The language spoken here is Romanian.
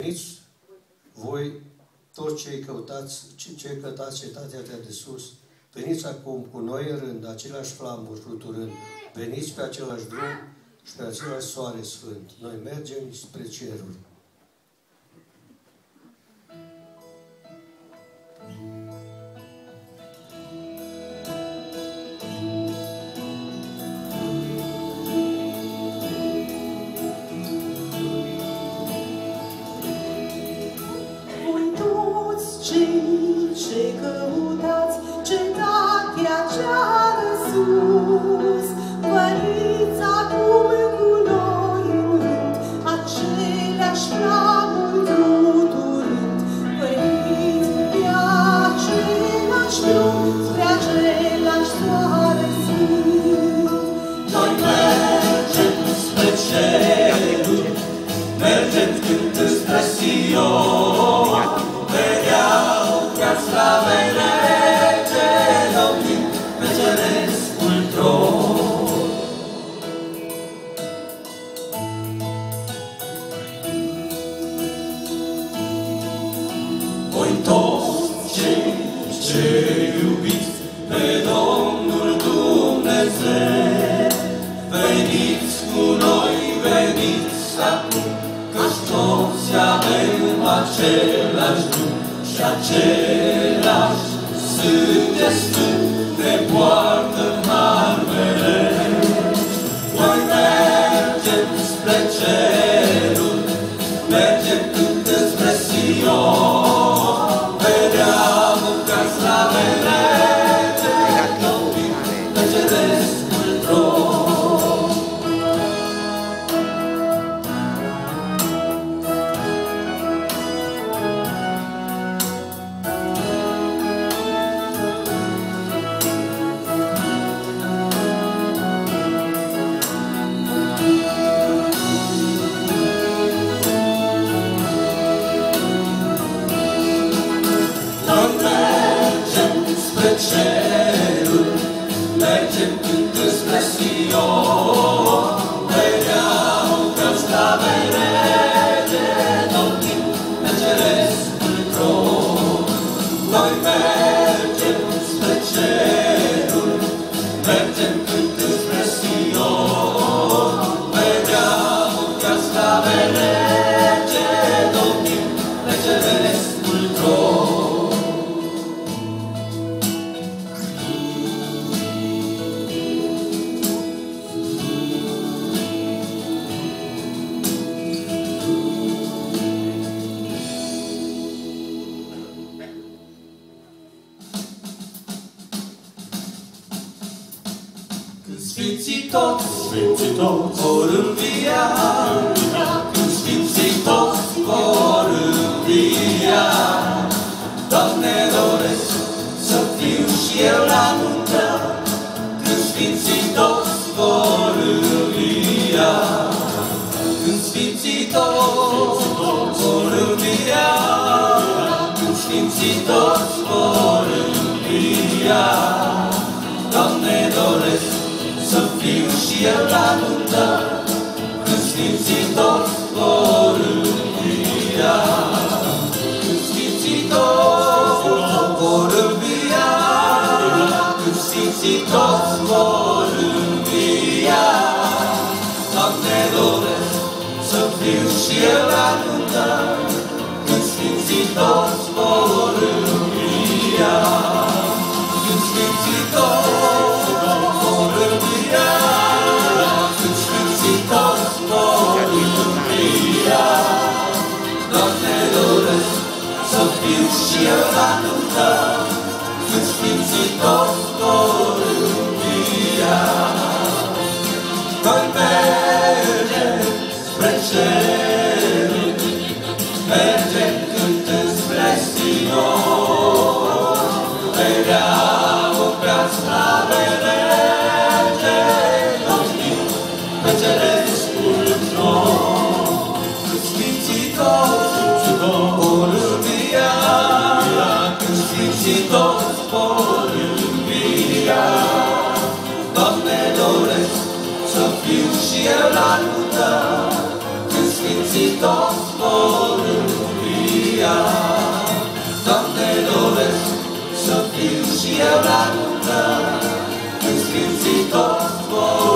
Veniți voi, toți cei căutați cetatea de sus, veniți acum cu noi în rând, aceleași flamuri fluturând, veniți pe același drum și pe același soare sfânt. Noi mergem spre ceruri. Ce căutați cetatea cea de sus, veniți acum cu noi în rând, aceleași flamuri fluturând, veniți pe același drum, spre același soare sfânt. Noi mergem spre ceruri, mergem cântând spre Sion, slavele ce domnim pe cerescul tron. Voi toți cei ce iubiți pe Domnul Dumnezeu, veniți cu noi, veniți acum, căci toți avem același drum și același sânge sfânt ne poartă în har mereu. Noi mergem spre cerul, mergem cântând spre Sion, vedeam ca slavele ce domnim pe cerescul tron. Cerul, mergem cântând spre Sion, vedeam că slavele de domnim pe cerescul tron. Noi mergem spre cerul, mergem cântând spre Sion, vedeam că slavele de domnim pe cerescul tron. Sfinții toți vor învia, când Sfinții toți vor învia. Doamne, doresc să fiu și eu la nuntă, când Sfinții toți vor învia. Când Sfinții toți vor învia, când Sfinții toți vor învia. Doamne, doresc să fiu și eu la nuntă, când Sfinții toți vor învia. Când Sfinții toți vor învia, când Sfinții toți vor învia. Doamne, doresc să fiu și eu la nuntă, când Sfinții toți vor învia. Când Sfinții toți vor învia, când Sfinții toți vor învia. Doamne, doresc să fiu și eu la nuntă, când Sfinții toți vor învia. Noi mergem spre ceruri, mergem cântând spre Sion, vedeam prea slavele ce domnim pe cerescul tron. Când Sfinții toți vor învia, când Sfinții toți vor învia. Doamne, doresc să fiu și eu la nuntă, când Sfinții toți vor învia. Hristos,